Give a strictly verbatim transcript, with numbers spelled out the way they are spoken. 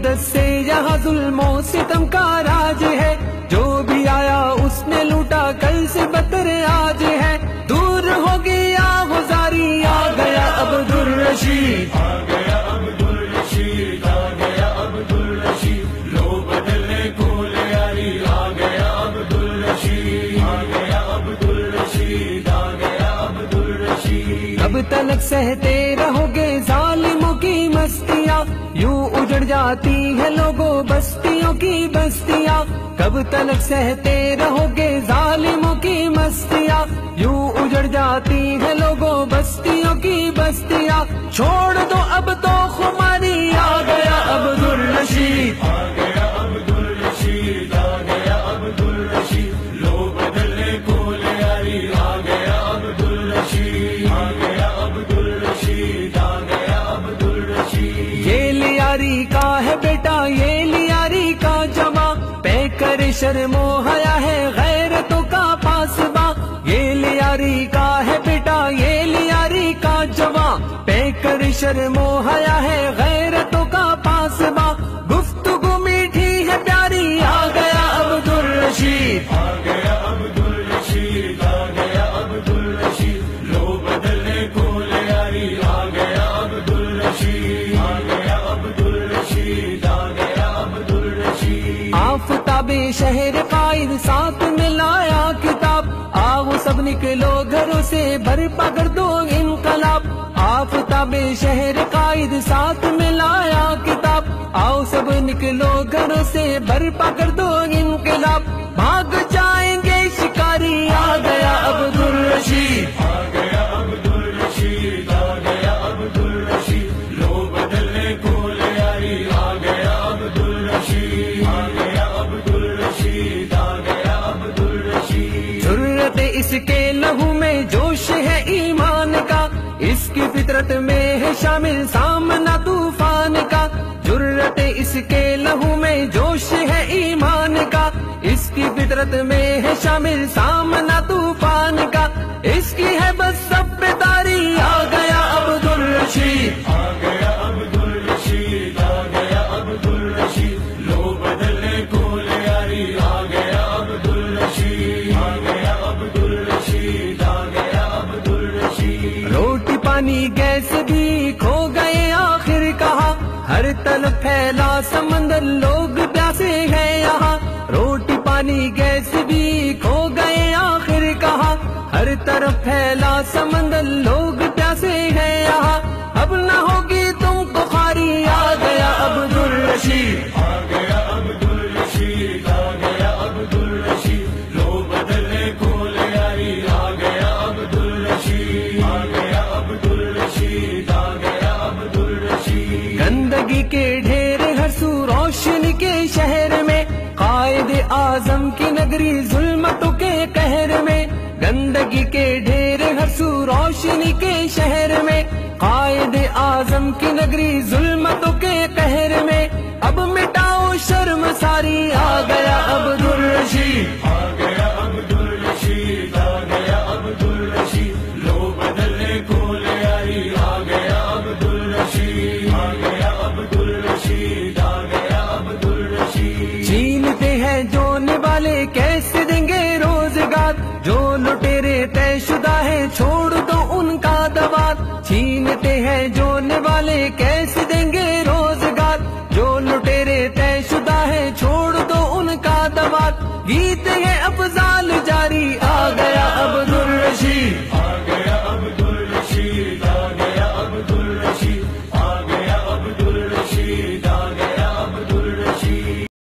مدت سے یہاں ظلم و ستم کا راج ہے، جو بھی آیا اس نے لوٹا، کل سے بدتر آج ہے۔ دور ہو گیا غزاری، آ گیا عبدالرشید، آ گیا عبدالرشید، آ گیا عبدالرشید، لو بدلنے کو لیاری، آ گیا عبدالرشید، آ گیا عبدالرشید، آ گیا عبدالرشید۔ کب تلک سہتے رہو گے ظالموں کی مستیاں، یوں اجڑ جاتی ہے لوگوں بستیوں کی بستیاں۔ کب تلک سہتے رہو گے ظالموں کی مستیاں، یوں اجڑ جاتی ہے لوگوں بستیوں کی بستیاں۔ چھوڑ دو اب تو خماری، آ گیا عبدالرشید، آ گیا عبدالرشید، آ گیا عبدالرشید، لو بدلنے کو لیاری، آ گیا عبدالرشید، آ گیا عبدالرشید، آ گیا عبدالرشید۔ یہ لیاری کا ہے بیٹا، یہ لیاری کا جمع، پے کر شرم و حیا ہے غیرتوں کا پاسباں۔ یہ لیاری کا ہے بیٹا، یہ لیاری کا جمع، پے کر شرم و حیا ہے غیرتوں کا پاسباں۔ گفتگو میٹھی ہے پیاری، آ گیا عبدالرشید، آ گیا عبدالرشید، آ گیا عبدالرشید، لو بدلنے کو لیاری، آ گیا عبدالرشید، آ گیا عبدالرشید، آ گیا عبدالرشید۔ آفتاب شہر قائد ساتھ میں لایا کتاب، آؤ سب نکلو گھروں سے برپا کر دو انقلاب۔ آفتاب شہر قائد ساتھ میں لایا کتاب، آؤ سب نکلو گھروں سے برپا کر دو انقلاب۔ بھاگ جائیں گے شکاری، آ گیا عبدالرشید، آ گیا عبدالرشید، آ گیا عبدالرشید، لو بدلنے کو لیاری، آ گیا عبدالرشید، آ گیا عبدالرشید، آ گیا عبدالرشید۔ جرأت اس کے لہو میں جوش ہے ایمان کا، اس کی فطرت میں ہے شامل سامنا طوفان کا۔ جرأت اس کے لہو میں جوش ہے ایمان کا، اس کی فطرت میں ہے شامل سامنا طوفان کا۔ اس کی ہے بس سب بیداری، آ گیا عبدالرشید، آ گیا عبدالرشید، آ گیا عبدالرشید، لو بدلنے کو لیاری، آ گیا عبدالرشید، آ گیا عبدالرشید، آ گیا عبدالرشید۔ روٹی پانی گیس بھی کھو گئے آخر کہاں، ہر طرف پھیلا سمندر لوگ پیاسے ہیں یہاں۔ روٹی پانی گیس بھی کھو گئے آخر کہاں، ہر طرف پھیلا سمندر لوگ پیاسے ہیں یہاں۔ اب نہ ہوگی تم کو خواری، آ گیا عبدالرشید، آ گیا عبدالرشید، آ گیا عبدالرشید، لو بدلنے کو لیاری، آ گیا عبدالرشید، آ گیا عبدالرشید، آ گیا عبدالرشید۔ گندگی کے ڈھیر ہر سو روشنی کے شہر میں، قائد اعظم کی نگری ظلمتوں کے قہر میں۔ گندگی کے ڈھیر ہر سو روشنی کے شہر میں، قائد اعظم کی نگری ظلمتوں کے قہر میں۔ اب مٹاؤ شرم ساری، آ گیا عبدالرشید، آ گیا عبدالرشید، آ گیا عبدالرشید، لو بدلنے کو لیاری، آ گیا عبدالرشید، آ گیا عبدالرشید، آ گیا عبدالرشید۔ چھینتے ہیں جو نوالے کیسے دیں گے روزگار، جو لٹیرے طے شدہ ہے چھوڑ دو ان کا دوار۔ چھینتے ہیں جو نوالے کیسے